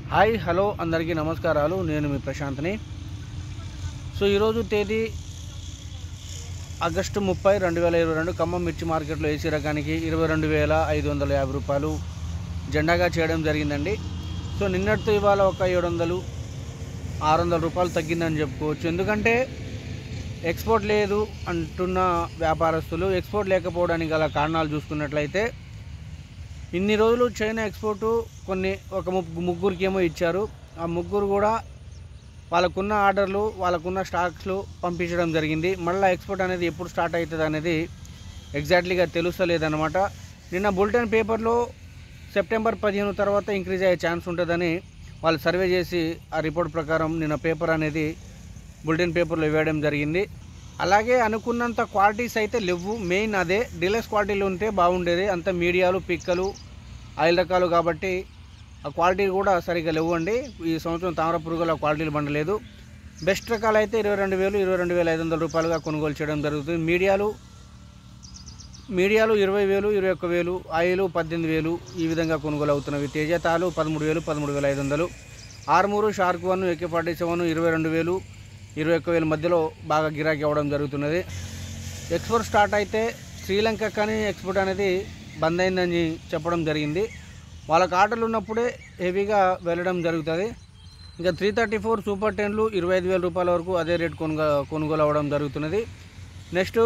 Hi hello అందరికీ నమస్కారాలు। నేను మీ ప్రశాంత్ని। సో ఈరోజు తేదీ ఆగస్టు 30, 2022 ఖమ్మం మిర్చి మార్కెట్లో ఏసీ రకానికి 22,550 రూపాయలు జెండాగా చేయడం జరిగిందండి। సో నిన్నటితో ఇవాళ ఒక 700, 600 రూపాయలు తగ్గిందని చెప్పుకోవచ్చు। ఎందుకంటే ఎక్స్పోర్ట్ లేదు అంటున్న వ్యాపారస్తులు ఎక్స్పోర్ట్ లేకపోవడానికి గల కారణాలు చూసుకున్నట్లయితే ఇన్ని రోజులు చైనా ఎక్స్పోర్ట్ ఒక ముగ్గురికి ఏమో ఇచ్చారు। ఆ ముగ్గురు కూడా వాళ్ళకున్న ఆర్డర్లు వాళ్ళకున్న స్టాక్స్లు పంపించడం జరిగింది। మళ్ళీ ఎక్స్పోర్ట్ అనేది ఎప్పుడు స్టార్ట్ అవుతుంది అనేది ఎగ్జాక్ట్లీగా తెలుస్తలేదన్నమాట। నిన్న బులెటిన్ పేపర్లో సెప్టెంబర్ 15 తర్వాత ఇంక్రీజ్ అయ్యే ఛాన్స్ ఉంటుందని వాళ్ళు సర్వే చేసి ఆ రిపోర్ట్ ప్రకారం నిన్న పేపర్ అనేది బులెటిన్ పేపర్లో ఇవ్వడం జరిగింది। అలాగే అనుకున్నంత క్వాలిటీస్ అయితే లేవు। మెయిన్ అదే డీలక్స్ క్వాలిటీలు ఉంటే బాగుండేది। అంత మీడియాలు పిక్కలు ఆయిల్ రకాలు కాబట్టి ఆ క్వాలిటీ కూడా సరిగ్గా లేవండి। ఈ సంవత్సరం తామర పురుగుల క్వాలిటీలు బండలేదు। బెస్ట్ రకాలు అయితే 22,000, 22,500 రూపాయలుగా కొనుగోలు చేయడం జరుగుతుంది। మీడియాలు 20,000, 21,000, ఆయిల్ 18,000 ఈ విధంగా కొనుగోలు అవుతున్నవి। తేజతాలు 13,000, 13,500, ఆర్మూరు, షార్క్ 1, AK-47 22,000, 21,000 మధ్యలో బాగా గిరాకీ అవ్వడం జరుగుతున్నది। ఎక్స్పోర్ట్ స్టార్ట్ అయితే శ్రీలంక కానీ ఎక్స్పోర్ట్ అనేది బంద్ అయిందని చెప్పడం జరిగింది। వాళ్ళకి ఆర్డర్లు ఉన్నప్పుడే హెవీగా వెళ్ళడం జరుగుతుంది। ఇంకా 334 సూపర్ 10లు 25,000 రూపాయల వరకు అదే రేట్ కొనుగోలు అవ్వడం జరుగుతున్నది। నెక్స్ట్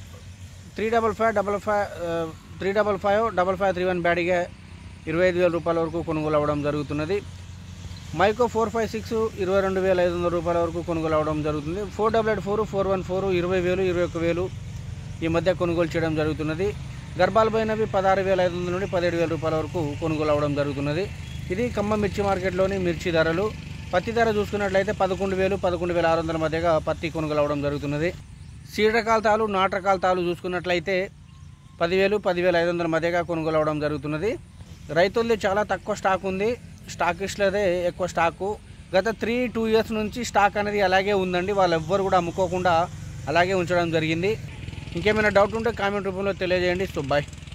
355 బ్యాడీగా 25,000 రూపాయల వరకు కొనుగోలు అవ్వడం జరుగుతున్నది। మైకో 456 22,500 రూపాయల వరకు కొనుగోలు అవ్వడం జరుగుతుంది। 444, 414 20,000, 21,000 ఈ మధ్య కొనుగోలు చేయడం జరుగుతున్నది। గర్భాలు పోయినవి 16,500 నుండి 17,000 రూపాయల వరకు కొనుగోలు అవ్వడం జరుగుతున్నది। ఇది ఖమ్మం మిర్చి మార్కెట్లోని మిర్చి ధరలు। పత్తి ధర చూసుకున్నట్లయితే 11,000, 11,600 మధ్యగా పత్తి కొనుగోలు అవ్వడం జరుగుతున్నది। సీడ్ రకాల తాలు, నాటు రకాల తాలు చూసుకున్నట్లయితే 10,000, 10,500 మధ్యగా కొనుగోలు అవ్వడం జరుగుతున్నది। రైతులది చాలా తక్కువ స్టాక్ ఉంది, స్టాకిస్ట్లదే ఎక్కువ స్టాకు। గత 2 ఇయర్స్ నుంచి స్టాక్ అనేది అలాగే ఉందండి। వాళ్ళు ఎవ్వరు కూడా అమ్ముకోకుండా అలాగే ఉంచడం జరిగింది। ఇంకేమైనా డౌట్ ఉంటే కామెంట్ రూపంలో తెలియజేయండి। So bye.